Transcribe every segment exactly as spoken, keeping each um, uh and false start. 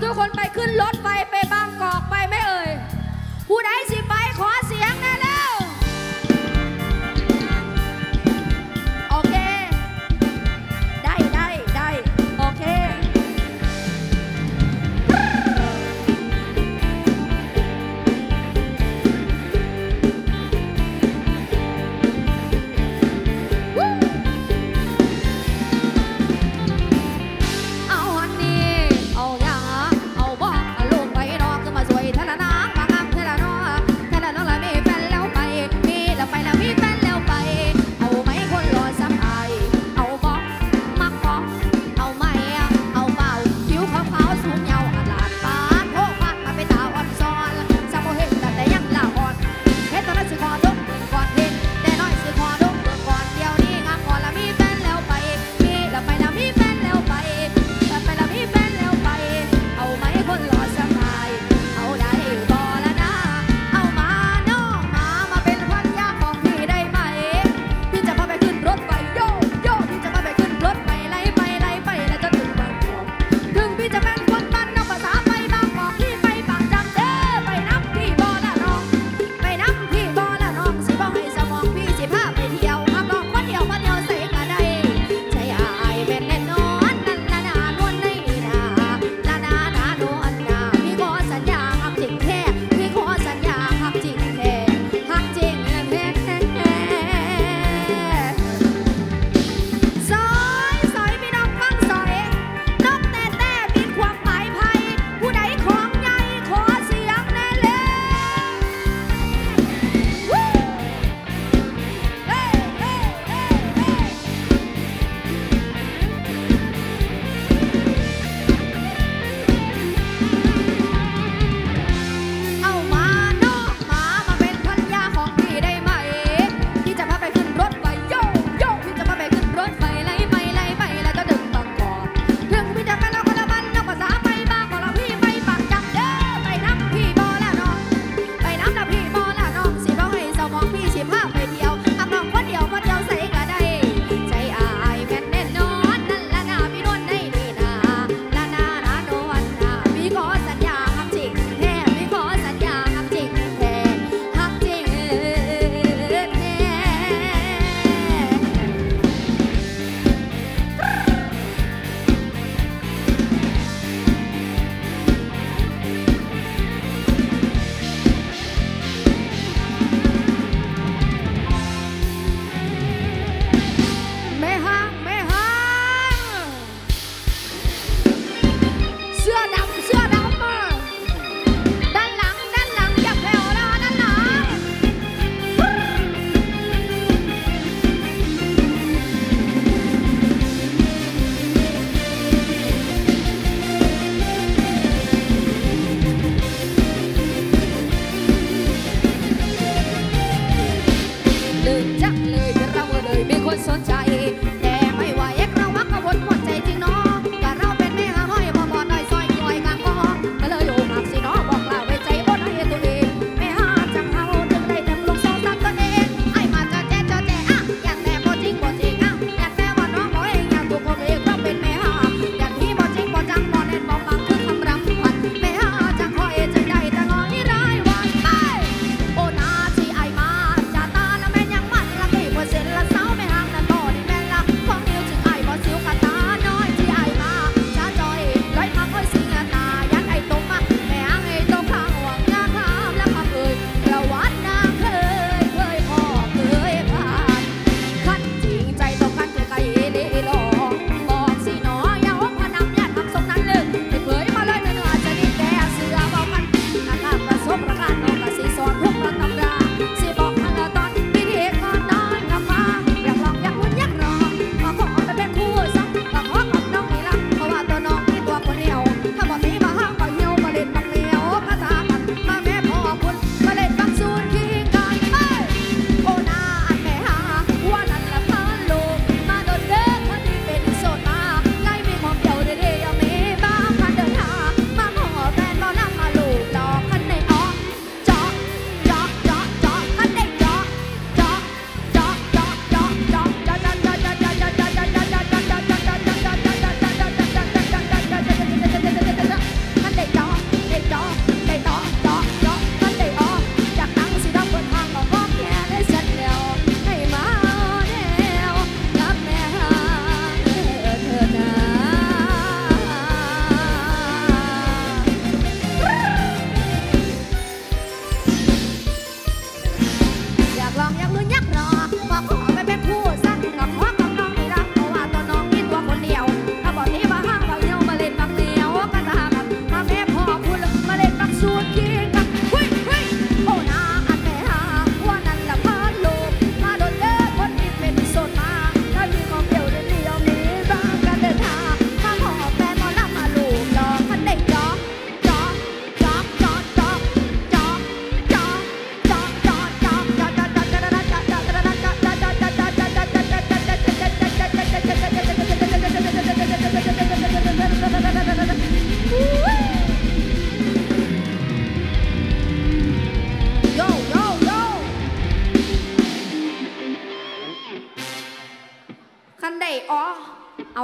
ทุกคนไปขึ้นรถไฟไปบางกอกไปไหมเอ่ยผู้ใดสิไปขอเสียงนะแล้วโอเคได้ได้ได้โอเคเอาฮันนี่เอาอย่างเอาบ่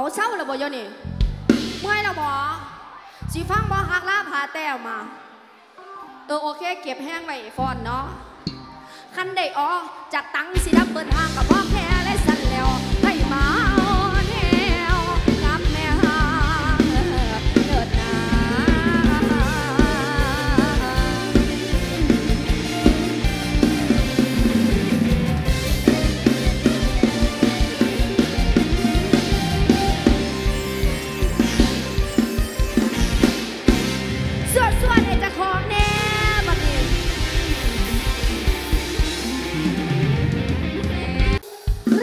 เศร้าแล้วบ่ยนี่เมื่อยแล้วบ่สิฟังบ่หักลาพาแต้วมาเออโอเคเก็บแห้งไว้ฟอนเนาะคันได้ออจากตังสิดับเบิลทางกับพ่อแค่และสั่นแล้วให้มาแนวกับแม่หางเลิศนาสวดสวดให้จะของแน่บัดนี้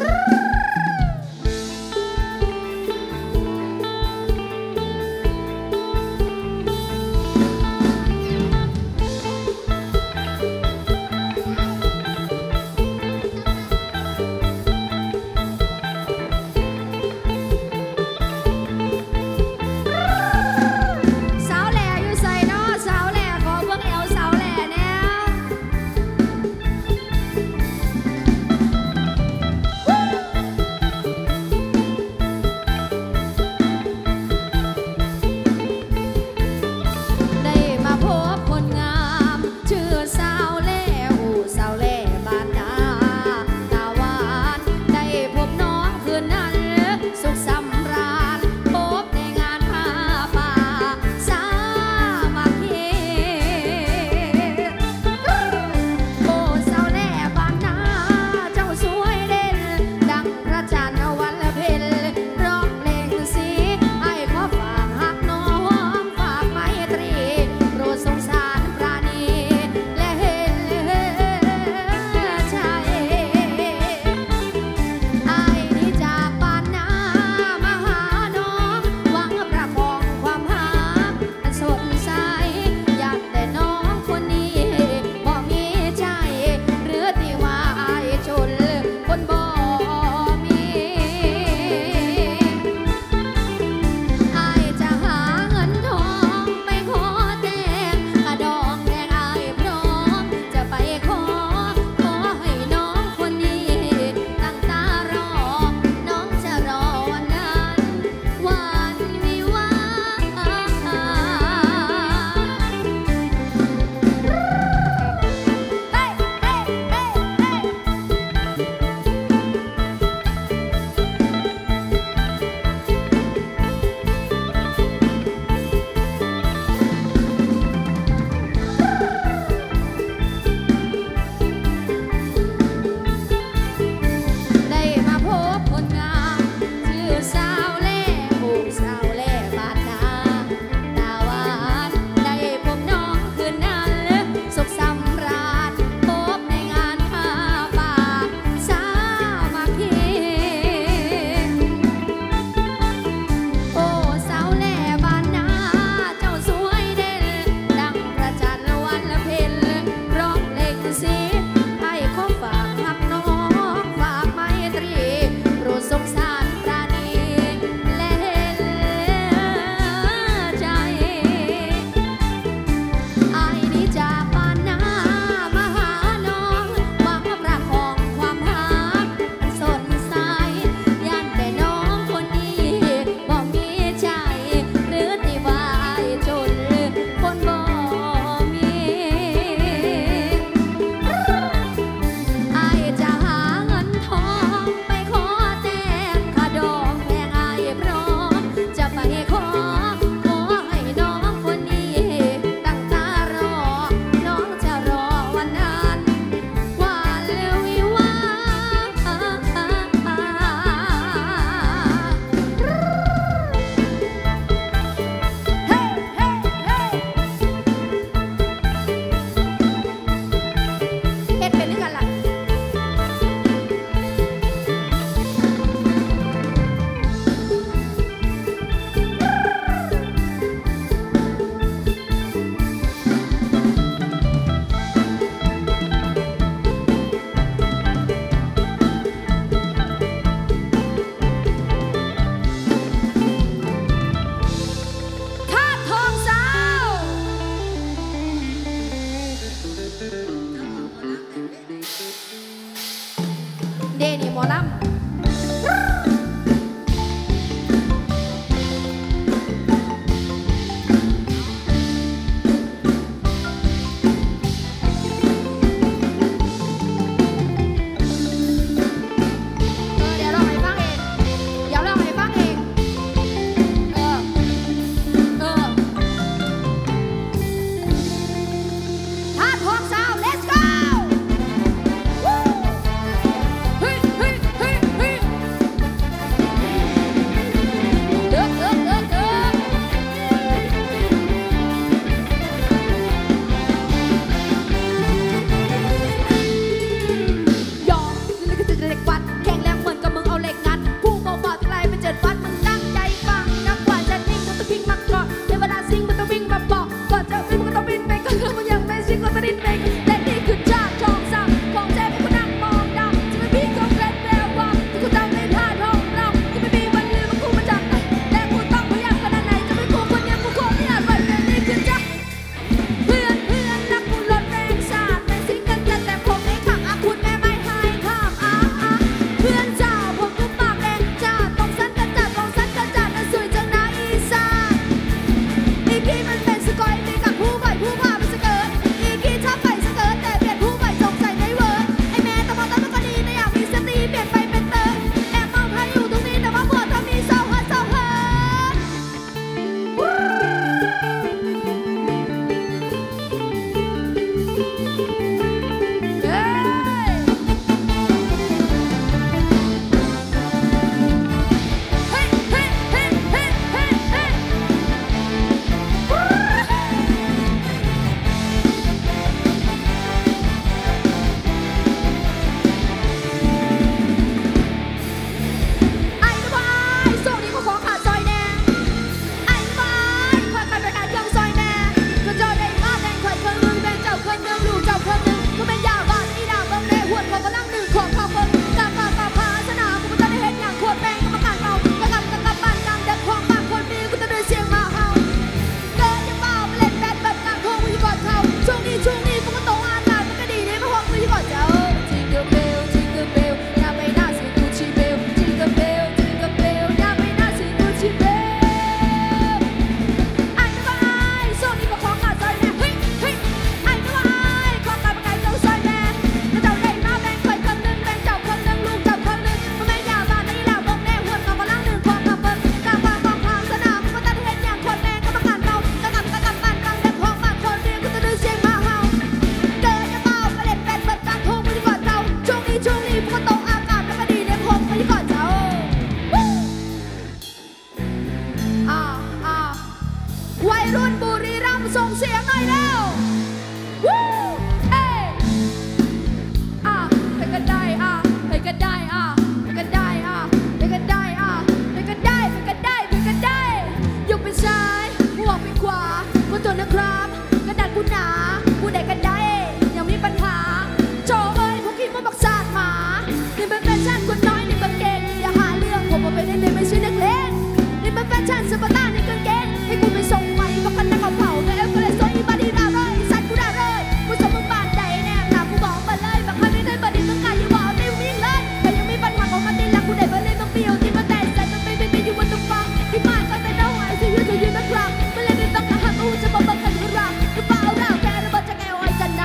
รุ่นบุรีรัมย์ส่งเสียงหน่อยแล้ววู้เอ้อ่ะไปกันได้อ่ะไปกันได้อ่ะไปกันได้อ่ะไปกันได้อ่ะไปกันได้ไปกันได้ไปกันได้ยกเป็นซ้ายหัวเป็นขวากูตัวนะครับกระดาษกูหนากูได้กันได้ยังมีปัญหาโจเอ้ยพวกขี้มาบักซาดหมานี่เป็นแฟชั่นคนน้อยนี่เป็นเก่งอย่าหาเรื่องผมมาเป็นเด็กไม่ใช่นักเลงนี่เป็นแฟชั่นสปาร์ต้าในกางเกงให้กูไปส่งใหม่บักกันนักเอาเผาแต่เอฟก็เลยซอยอีบาดีด่าเลยสัตว์กูด่าเลยกูสมมึงบานใจแน่หนากูบอกมาเลยบักใครไม่ได้บดีมึงกายอยู่บอกไม่วิ่งเลยแต่ยังมีปัญหาของมันที่รักกูได้มาเลยต้องเปรี้ยวที่มันแต่ใส่มันไม่ไม่อยู่บนตรงฟังที่บ้านก็แต่เดาไอ้ที่ยืนยืนนักรักมันเลยไม่ต้องกระหักกูจะมาบังคับรักหรือเปล่าเราแค่ระเบิดจะแก้วไอ้จันนา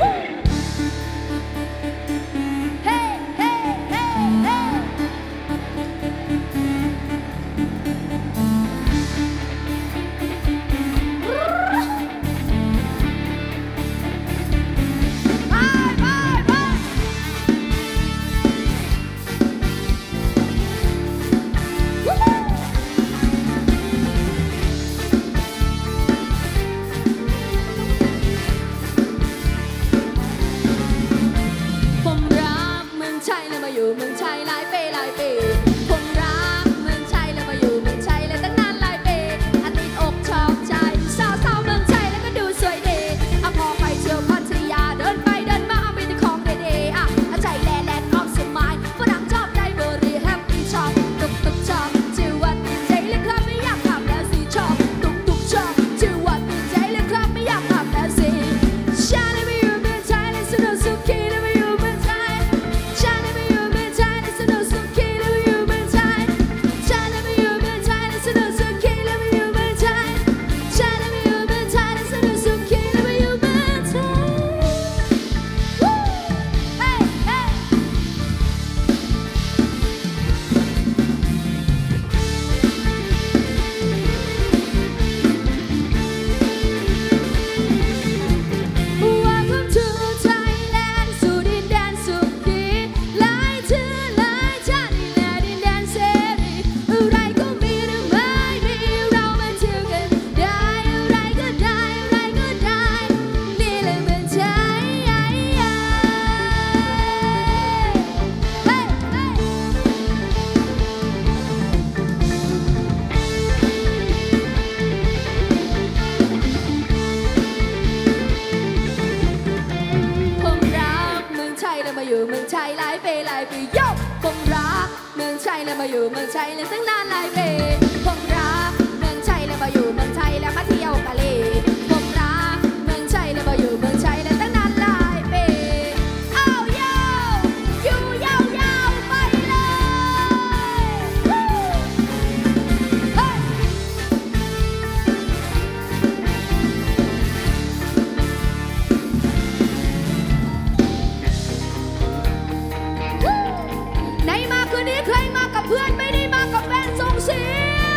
เฮ้เฮ้เฮ้เฮ้อยู่เมืองไทยหลายปีหลายปีผมรักเมืองไทยแล้วมาอยู่เมืองไทยแล้วตั้งนานหลายปีอาติดอกชอบใจสาวสาวเมืองไทยแล้วก็ดูสวยดีอ่ะพอไปเที่ยวพัทยาเดินไปเดินมามีแต่ของดีๆอ่ะใจแลแลนด์ออฟสมายฝรั่งชอบไดเบอรี่แฮปปี้ชอบตุกตุกชอบชื่อว่าตื่นใจเลยครับไม่อยากขับแล้วสิชอบตุกตุกชอบชื่อว่าตื่นใจเลยครับไม่อยากขับแล้วสิฉันไม่อยู่เมืองไทยและสนุกสุขีและไม่อยู่เมืองไทยฉันไม่อยู่เมืองไทยและสนุกสุขีและไม่อยู่เมืองไทยฉันไม่อยู่เมืองไทยและสนุกสุขีและไม่อยู่เมืองไทยฉันไม่อยู่เมืองไทยและสนุกสุขีและไม่อยู่เมืองไทยวู้เฮ้เฮ้Welcome to Thailand สู่ดินแดนสุขีหลายชื่อหลายชาตินี่แหละดินแดนเสรีอะไรก็มีหรือไม่มีเรามาเที่ยวกันได้อะไรก็ได้อะไรก็ได้นี่แหละเมืองไทยเฮ้ยเฮ้ยผมรักเมืองไทยแล้วมาอยู่เมืองไทยหลายปีหลายปีโยผมรักเมืองไทยแล้วมาอยู่เมืองไทยเลยตั้งนานหลายปีผมรักเมืองไทยแล้วมาอยู่เมืองไทยแล้วมาเที่ยวกะเลผมรักเมืองไทยแล้วมาอยู่เมืองไทยเลยตั้งนานหลายปีอ้าวโยอยู่ยาวๆไปเลยวู้เฮ้ย ไหนมาคืนนี้ใครมากับเพื่อนไม่ได้มากับแฟนส่งเสียง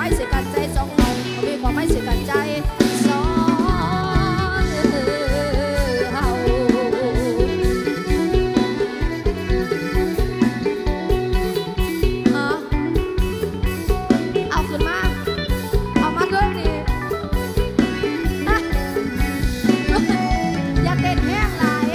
ไม่เสียกันใจสองเรามีความไม่เสียกันใจสองเฮาเอาขึ้นมาเอามาด้วยนี่อย่าเต้นแห้งหลาย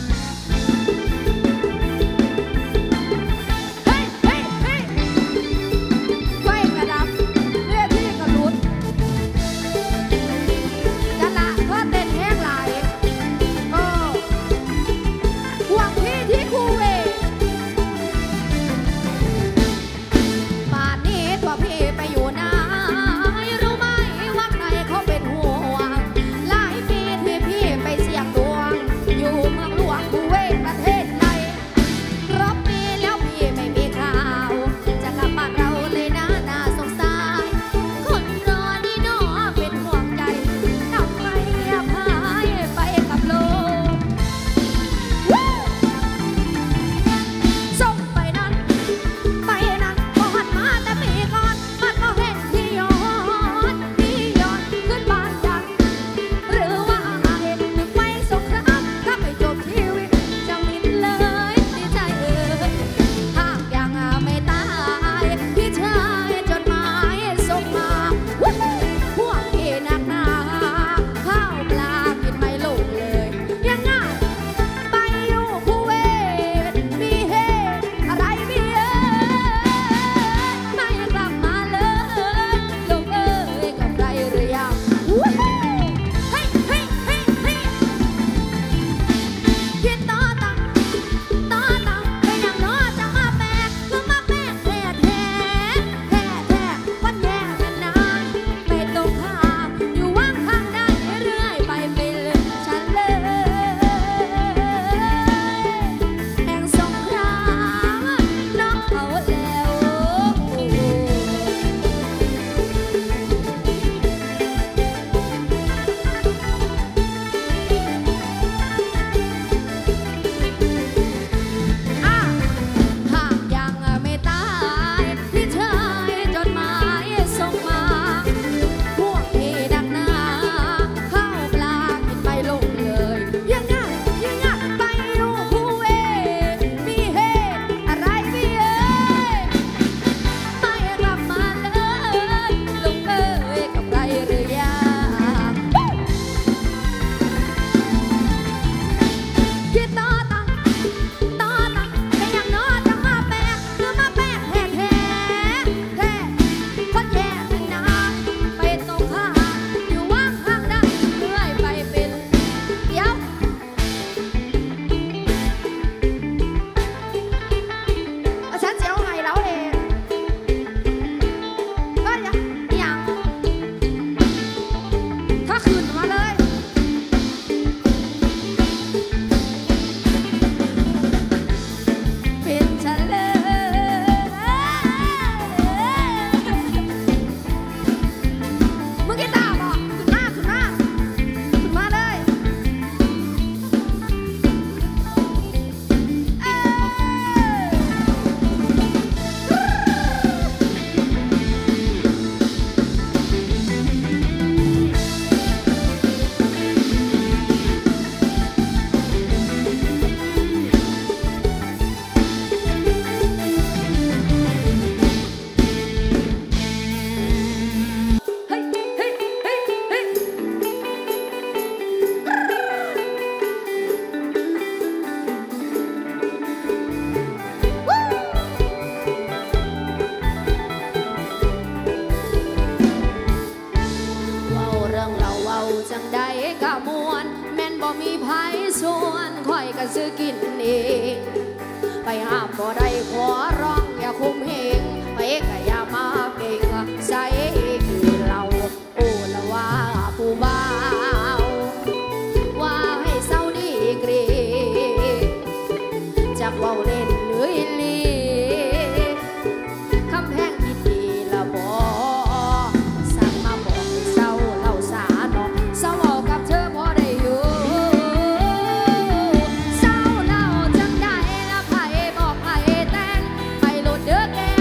ก็ซื้อกินเองไปห้ามบ่ได้ขอร้องอย่าคุมเหงไปก็อย่ามาเก่งใส่คือเราโอ้ละว่าผู้บ่าวว่าให้เศร้าดีกรีจากว่าเล่นหรืออิลีคำแพงคิดดีละบ่สั่งมาบอกให้เศร้าเล่าสาเนาะเศร้าเอากับเธอพอได้อยู่เศร้าเล่าจังได้ละไผบอกไผแต่งไปโหลดเด้อแก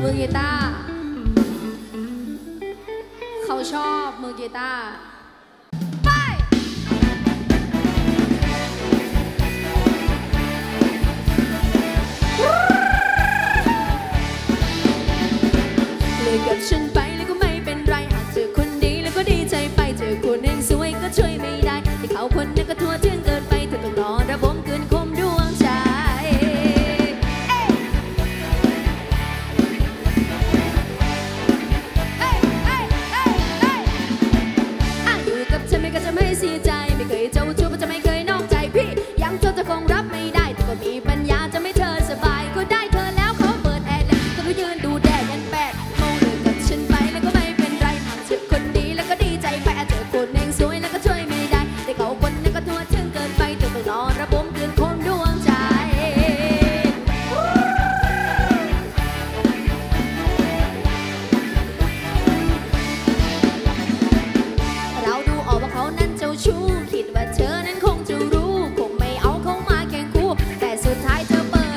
มือกีตาร์เขาชอบมือกีตาร์ไปเลยกับฉันไปแล้วก็ไม่เป็นไรหากเจอคนดีแล้วก็ดีใจไปเจอคนหนึ่งสวยก็ช่วยไม่ได้ที่เขาคนนั้นก็ทั่วถึงเกินไปเธอต้องรอระบมเกินคมดวงใจฉันไม่ก็จะไม่เสียใจไม่เคยเจ้าชู้จะไม่เคยนอกใจพี่ยังเธอจะคงรับไม่ได้แต่ก็มีปัญญาจะไม่เธอสบายก็ได้เธอแล้วเขาเปิดแอร์เลยก็ต้องยืนดูแดดยันแปดโมงเลยกับฉันไปแล้วก็ไม่เป็นไรหากเจอคนดีแล้วก็ดีใจไปเจอคนเองสวยแล้วก็ช่วยไม่ได้แต่เขาคนนั้นก็ทั่วถึงเกินไปเธอต้องรอระบมเกินคมดวงใจชู้คิดว่าเธอนั้นคงจะรู้คงไม่เอาเข้ามาแข่งคู่แต่สุดท้ายเธอเปิด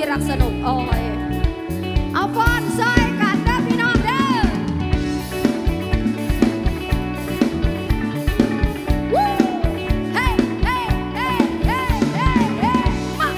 รักสนุกโอ้ยเอาฟอนซอยกันเด้อพี่น้องเด้อวู้เฮ้เฮ้เฮ้เฮ้เฮ้เฮ้มา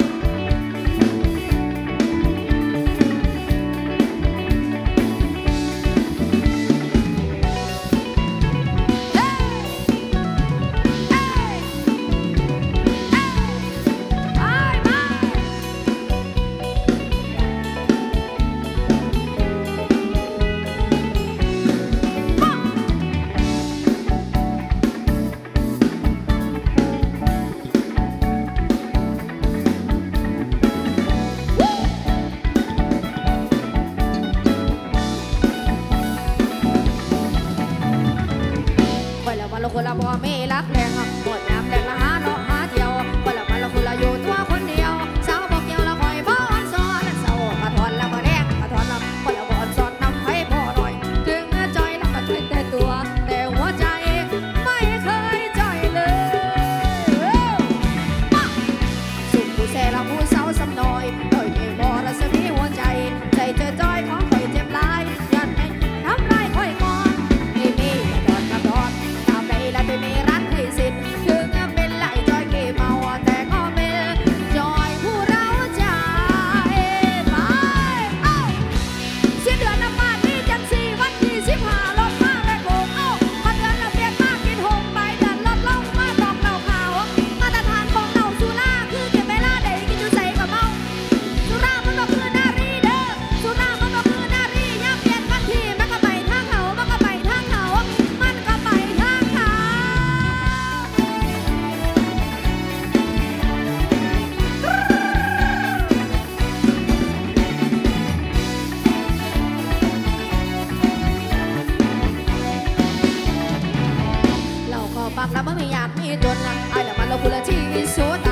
เราคนละบ่มีรักแรงหมดน้ำแรงละหาเนาะหาเที่ยวคนละมันเราคนละอยู่ตัวคนเดียวสาวบอกเกี่ยวละคอยบ่อนซ้อนเศร้ามาถอนละมาแดงมาถอนละคนละบ่อนซ้อนนำให้พ่อหน่อยถึงใจละก็ใจแต่ตัวแต่หัวใจไม่เคยใจเลยสุขผู้แซ่ละผู้สาวสำน้อยโดยมีบ่ละสมีหัวใจใจเจอจอยของคอยเจ็บลายยันให้ทำลายคอยก่อนนี่มีดอนกับดอนและไม่มีรักให้สิ้นถึงเป็นไหลจอยกี่เมาแต่ก็เป็นจอยผู้เราใจไปเอ้าสิ้นเดือนน้ำมันนี่จังสี่วันที่สิบห้ารถมาแรงโกงเอ้ามาเดือนละเบียดมากกินหงไปเดือนลดลงมาบอกเราข่าวมาตรฐานของเราสุราคือเก็บเวลาได้กินจุใส่กับเมาสุรามันก็คือนารีเด้อสุรามันก็คือนารียับเย็นวันที่มันก็ไปทางเขามันก็ไปทางเขามันก็ไปทางเขาเราก็ปักแล้วไม่มีอยากมีจนนะไอ้ละมันเราคุณละที่สุด